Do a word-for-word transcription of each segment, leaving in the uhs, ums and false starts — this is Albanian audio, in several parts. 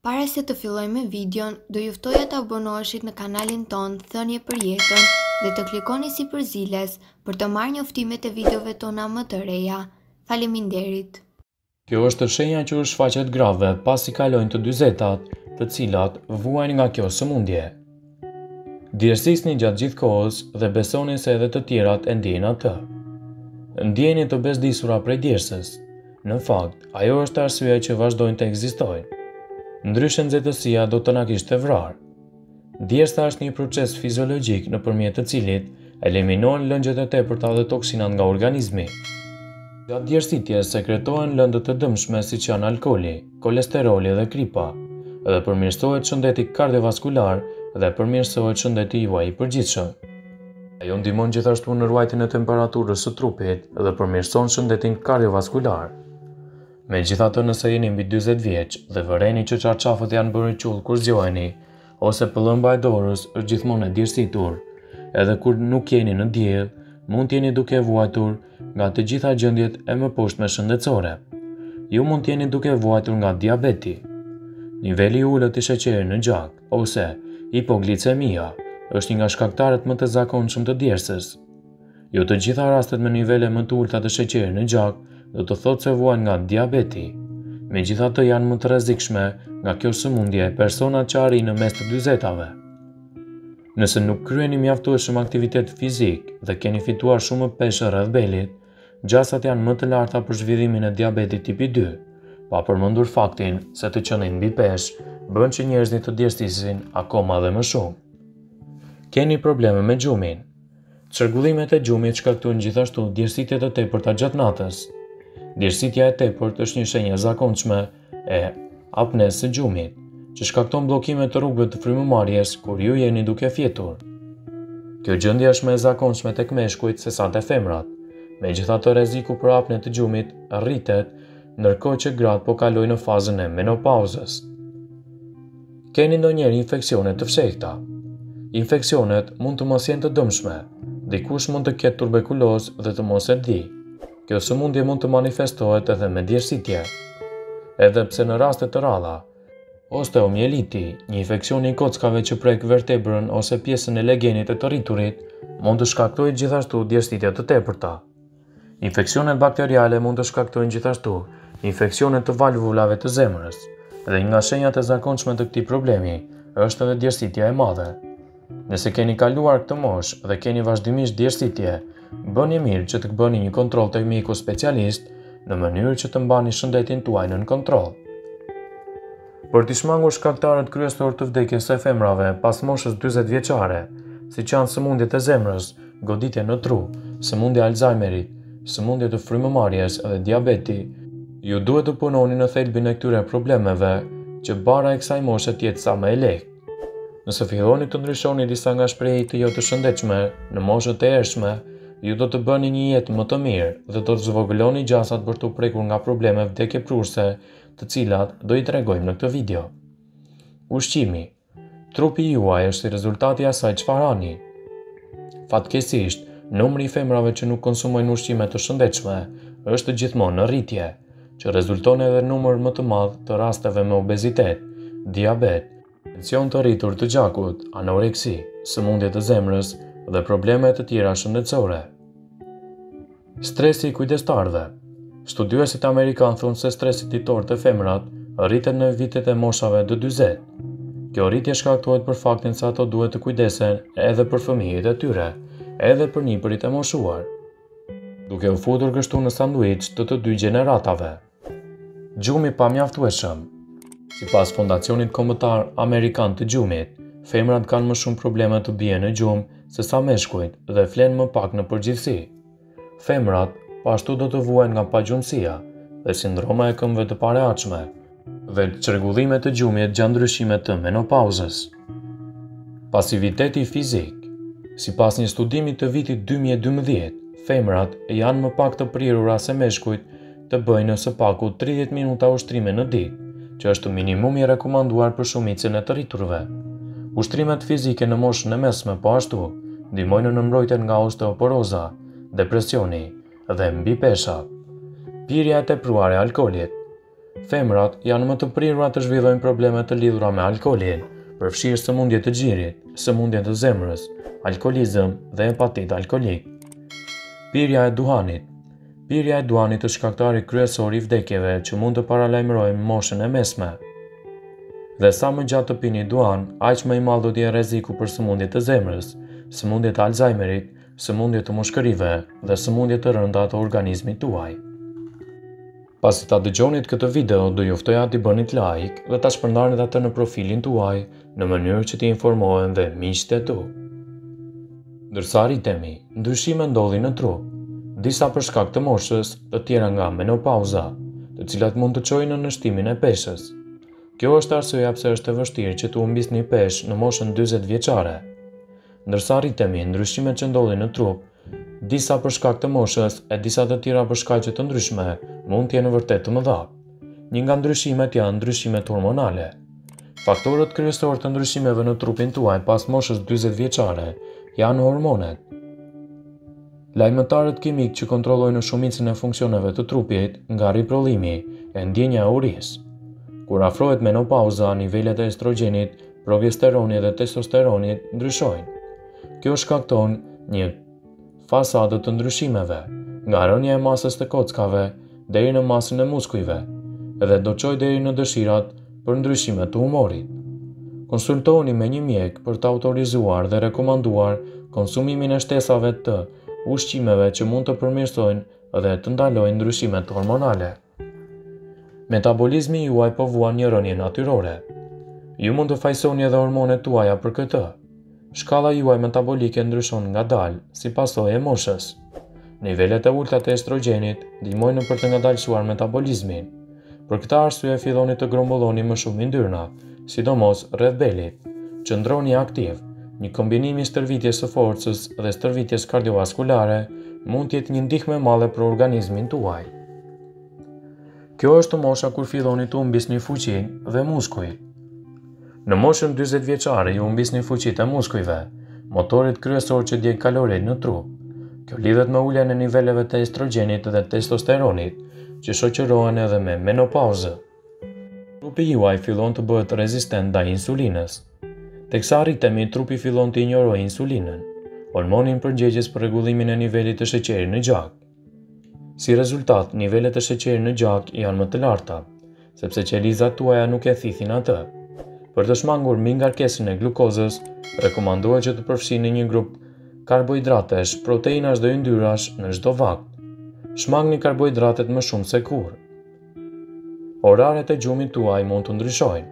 Para se të fillojmë videon, do juftoja të abonoheshit në kanalin ton Thënie për jetën dhe të klikoni si përziles për të marrë njoftimet e videove tona më të reja. Faleminderit. Kjo është shenja që u shfaqet grave pasi kalojnë të dyzetat, të cilat vuajnë nga kjo sëmundje. Djersisni gjatë gjithë kohës dhe besoni se edhe të tjerat e ndjejnë atë. Ndjeni të bezdisura prej djersës. Në fakt, ajo është arsyeja që vazhdojnë të ekzistojnë. Ndryshe nxehtësia do të na kishte vrarë. Djersa është një proces fiziologjik nëpërmjet të cilit eliminohen lëngjet e tepërta dhe toksinat nga organizmi. Gjatë djersitjes sekretohen lëndët të dëmshme siç janë alkooli, kolesteroli dhe kripa, dhe përmirësohet shëndeti kardiovaskular dhe përmirësohet shëndeti juaj i përgjithshëm. Ajo ndihmon gjithashtu në ruajtjen e temperaturës së trupit dhe përmirëson shëndetin kardiovaskular. Megjithatë, nëse jeni mbi dyzet vjeç dhe vëreni që çarçafët janë bërë qull kur zgjoheni, ose pëllëmba e dorës është gjithmonë e djersitur, edhe kur nuk jeni në diell, mund t'jeni duke vuajtur nga të gjitha gjendjet e mëposhtme shëndetësore. Ju mund t'jeni duke vuajtur nga diabeti. Niveli i ulët i sheqerit në gjak ose hipoglicemia është një nga shkaktarët më të zakonshëm të djersës. Jo të gjitha rastet me nivele më të ulta të sheqerit në gjak do të thotë se vuajnë nga diabeti. Megjithatë janë më të rrezikshme nga kjo sëmundje personat që arrin në mes të dyzetave. Nëse nuk kryeni mjaftueshëm aktivitet fizik dhe keni fituar shumë peshë rreth belit, gjasat janë më të larta për zhvillimin e diabetit tipi dy, pa përmendur faktin se të qenë mbi peshë bën që njerëzit të djersisin akoma dhe më shumë. Keni probleme me gjumin. Çrregullimet e gjumit shkaktojnë gjithashtu djersitje të tepërta gjatë natës. Djersitja e tepërt është një shenjë e zakonshme e apnesë së gjumit, që shkakton bllokime të rrugëve të frymëmarrjes kur ju jeni duke fjetur. Kjo gjendje është më e zakonshme tek meshkujt sesa te femrat. Megjithatë, rreziku për apne të gjumit rritet ndërkohë që gratë po kalojnë në fazën e menopauzës. Keni ndonjëherë infeksione të fshehta? Infeksionet mund të mos jenë të dëmshme. Dikush mund të ketë tuberkulozë dhe të mos e di. Kjo sëmundje mund të manifestohet edhe me djersitje. Edhe pse në raste të rralla, osteomieliti, një infeksion i kockave që prek vertebrën ose pjesën e legenit e të rriturit, mund të shkaktojë gjithashtu djersitje të tepërta. Infeksionet bakteriale mund të shkaktojnë gjithashtu infeksione të valvulave të zemrës, dhe një nga shenjat e zakonshme të këtij problemi është edhe djersitja e madhe. Nëse keni kaluar këtë moshë dhe keni vazhdimisht djersitje, bëni mirë që të bëni një kontroll tek mjeku specialist në mënyrë që të mbani shëndetin tuaj nën kontroll. Për t'i shmangur shkaktarët kryesor të vdekjes së femrave pas moshës dyzet vjeçare, siç janë sëmundjet e zemrës, goditja në tru, sëmundja e Alzheimerit, sëmundjet të frymëmarrjes dhe diabeti, ju duhet të punoni në thelbin e këtyre problemeve që bara e kësaj moshe të jetë sa më e lehtë. Nëse filloni të ndryshoni disa nga shprehjet jo të shëndetshme në moshët e ershme, ju do të bëni një jetë më të mirë dhe do të zvogëloni gjasat për të prekur nga probleme vdekjeprurse, të cilat do i tregojmë në këtë video. Ushqimi. Trupi juaj është si rezultati i asaj çfarë hani. Fatkeqësisht, numri i femrave që nuk konsumojnë ushqime të shëndetshme është gjithmonë në rritje, që rezulton edhe numër më të madh të rasteve me obezitet, diabet, tension të rritur të gjakut, anoreksi, sëmundje të zemrës dhe probleme të tjera shëndetësore. Stresi i kujdestarëve. Studiuesit amerikanë thonë se stresi ditor të femrat rritet në vitet e moshave të dyzet. Kjo rritje shkaktohet për faktin se ato duhet të kujdesen edhe për fëmijët e tyre, edhe për nipërit e moshuar, duke u futur kështu në sanduiç të të dy gjeneratave. Gjumi pa mjaftueshëm. Sipas Fondacionit Kombëtar Amerikan të Gjumit, femrat kanë më shumë probleme të bien në gjumë se sa meshkujt dhe flen më pak në përgjithësi. Femrat pashtu do të vuajnë nga pagjumësia dhe sindroma e këmbëve të parehatshme dhe çrregullime të gjumit gjatë ndryshimit të menopauzës. Pasiviteti fizik. Sipas një studimi të vitit dy mijë e dymbëdhjetë, femrat janë më pak të prirura se meshkujt të bëjnë së paku tridhjetë minuta ushtrime në ditë, që është minimumi i rekomanduar për shumicën e të rriturve. Ushtrimet fizike në moshën e mesme po ashtu ndihmojnë në mbrojtjen nga osteoporoza, depresioni dhe mbipesha. Pirja e tepruar e alkoolit. Femrat janë më të prirura të zhvillojnë probleme të lidhura me alkoolin, përfshirë sëmundje të gjirit, sëmundje të zemrës, alkoolizëm dhe hepatit alkolik. Pirja e duhanit. Pirja e duhanit është shkaktari kryesor i vdekjeve që mund të paralajmërojnë moshën e mesme. Dhe sa më gjatë të pini duhan, aq më i madh do të jetë rreziku për sëmundje të zemrës, sëmundje të Alzheimerit, sëmundje të mushkërive dhe sëmundje të rënda të organizmit tuaj. Pasi ta dëgjonit këtë video, do ju ftoja t'i bënit like dhe ta shpërndarni atë në profilin tuaj në mënyrë që t'i informohen dhe miqtë e tu. Ndërsa rritemi, ndryshime ndodhin në trup, disa për shkak të moshës, të tjera nga menopauza, të cilat mund të çojnë në nështimin e peshës. Kjo është arsyeja pse është e vështirë që të humbisni peshë në moshën dyzet vjeçare. Ndërsa rritemi, ndryshimet që ndodhin në trup, disa për shkak të moshës e disa të tjera për shkaqe të ndryshme, mund të jenë vërtet të mëdha. Një nga ndryshimet janë ndryshimet hormonale. Faktorët kryesor të ndryshimeve në trupin tuaj pas moshës dyzet vjeçare janë hormonet. Lajmëtarët kimik që kontrollojnë shumicën e funksioneve të trupit, nga riprodhimi e ndjenja e urisë. Kur afrohet menopauza, nivelet e estrogenit, progesteronit dhe testosteronit ndryshojnë. Kjo shkakton një fasadë të ndryshimeve, nga rënja e masës të kockave deri në masën e muskujve, dhe do çojë deri në dëshirat për ndryshime të humorit. Konsultohuni me një mjek për të autorizuar dhe rekomanduar konsumimin e shtesave të ushqimeve që mund të përmirësojnë dhe të ndalojnë ndryshimet hormonale. Metabolizmi juaj po vuan një rënje natyrore. Ju mund të fajsoni edhe hormonet tuaja për këtë. Shkalla juaj metabolike ndryshon ngadalë si pasojë e moshës. Nivelet e ulta të estrogenit ndihmojnë për të ngadalësuar metabolizmin. Për këtë arsye filloni të grumbulloni më shumë yndyrna, sidomos rreth belit. Qëndroni aktiv. Një kombinim i stërvitjes së forcës dhe stërvitjes kardiovaskulare mund të jetë një ndihmë e madhe për organizmin tuaj. Kjo është mosha kur filloni të humbisni fuqinë dhe muskuj. Në moshën dyzet vjeçare ju humbisni fuqitë e muskujve, motorit kryesor që djeg kaloritë në trup. Kjo lidhet me uljen e niveleve të estrogenit dhe testosteronit, që shoqërohen edhe me menopauzë. Trupi juaj fillon të bëhet rezistent ndaj insulinës. Teksa rritemi, trupi fillon të injorojë insulinën, hormonin përgjegjës për rregullimin e nivelit të sheqerit në gjak. Si rezultat, nivelet e sheqerit në gjak janë më të larta, sepse qelizat tuaja nuk e thithin atë. Për të shmangur mbi ngarkesën e glukozës, rekomandohet që të përfshini një grup karbohidratesh, proteinash dhe yndyrash në çdo vakt. Shmangni karbohidratet më shumë se kurrë. Oraret e gjumit tuaj mund të ndryshojnë.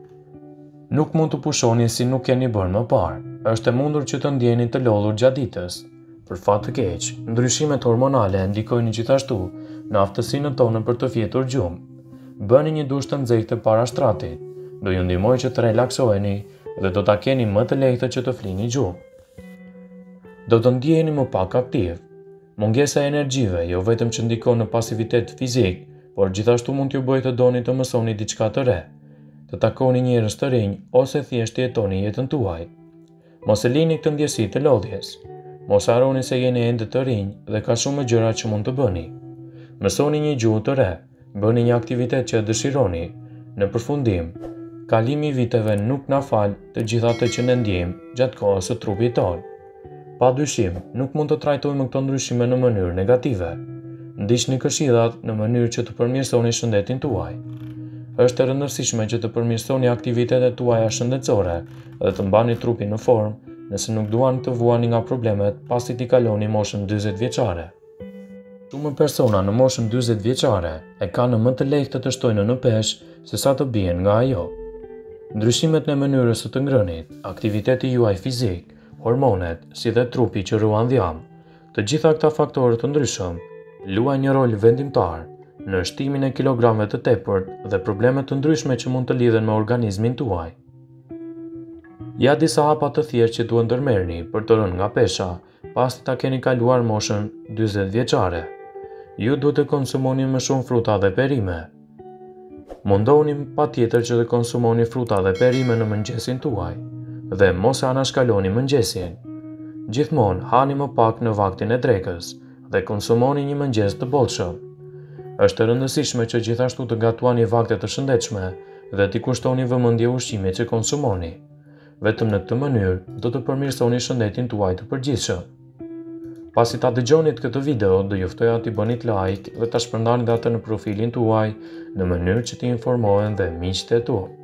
Nuk mund të pushoni si nuk keni bërë më parë. Është e mundur që të ndjeni të lodhur gjatë ditës. Për fat të keq, ndryshimet hormonale ndikojnë gjithashtu në aftësinë tonë për të fjetur gjumë. Bëni një dush të nxehtë para shtratit. Do ju ndihmojë që të relaksoheni dhe do ta keni më të lehtë që të flini gjumë. Do të ndjeheni më pak aktiv. Mungesa e energjive jo vetëm që ndikon në pasivitet fizik, por gjithashtu mund t'ju bëjë të doni të mësoni diçka të re, të takoni njerëz të rinj ose thjesht të jetoni jetën tuaj. Mos e lini këtë ndjesi të lodhjes. Mos harroni se jeni ende të rinj dhe ka shumë gjëra që mund të bëni. Mësoni një gjuhë të re, bëni një aktivitet që e dëshironi. Në përfundim, kalimi i viteve nuk na fal të gjitha ato që ne ndjejmë gjatë kohës së trupit tonë. Pa dyshim, nuk mund të trajtojmë këto ndryshime në mënyrë negative. Ndiqni këshillat në mënyrë që të përmirësoni shëndetin tuaj. Është e rëndësishme që të përmirësoni aktivitetet tuaja shëndetësore dhe të mbani trupin në formë nëse nuk duani të vuani nga problemet pasi t'i kaloni moshën dyzet vjeçare. Shumë persona në moshën dyzet vjeçare e kanë më të lehtë të shtojnë në peshë se sa të bien nga ajo. Ndryshimet në mënyrës së të ngrënit, aktiviteti juaj fizik, hormonet, si dhe trupi që ruan dhjam, të gjitha këta faktorë të ndryshëm luajnë një rol vendimtar në shtimin e kilogramëve të tepërt dhe problemet të ndryshme që mund të lidhen me organizmin tuaj. Ja disa hapa të thjeshtë që duhet ndërmerrni për të rënë nga pesha pasi ta keni kaluar moshën dyzet vjeçare. Ju duhet të konsumoni më shumë fruta dhe perime. Mundohuni patjetër që të konsumoni fruta dhe perime në mëngjesin tuaj dhe mos e anashkaloni mëngjesin. Gjithmonë hani më pak në vaktin e drekës dhe konsumoni një mëngjes të bollshëm. Është e rëndësishme që gjithashtu të gatuani vakte të shëndetshme dhe t'i kushtoni vëmendje ushqimit që konsumoni. Vetëm në këtë mënyrë do të përmirësoni shëndetin tuaj të përgjithshëm. Pasi ta dëgjonit këtë video, do juftoja t'i bënit like dhe ta shpërndanit atë në profilin tuaj në mënyrë që t'i informohen dhe miqtë e tu.